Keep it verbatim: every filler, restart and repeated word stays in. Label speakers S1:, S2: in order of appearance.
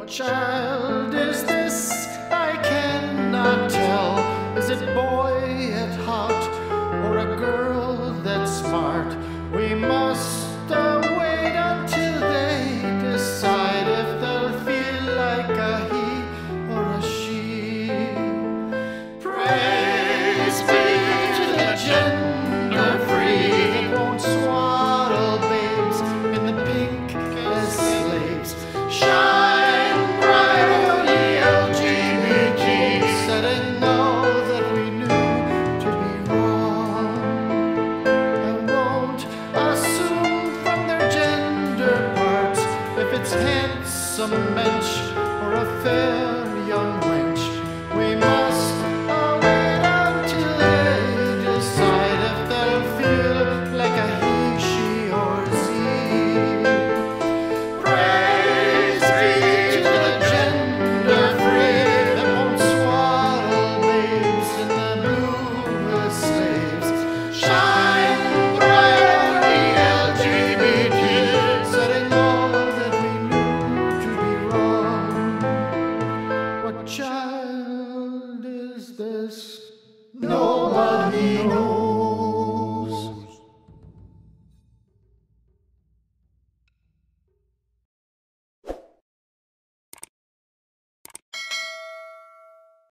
S1: What child is this? I cannot tell. Is it boy at heart or a girl that's smart? We must uh, wait until they decide if they'll feel like a he or a she. Praise be to the gender free that won't swaddle babes in the pink as slaves. Shine bright on the L G B T, setting all that we knew to be wrong. And won't assume from their gender parts if it's handsome mensch or a fair young wench. We must wait until they decide if they'll feel like a he, she, or z. Praise be to the gender free that won't swaddle babes in the blue as slaves. Shine bright on the L G B T, setting all that we knew to be wrong. What child is this? Nobody knows.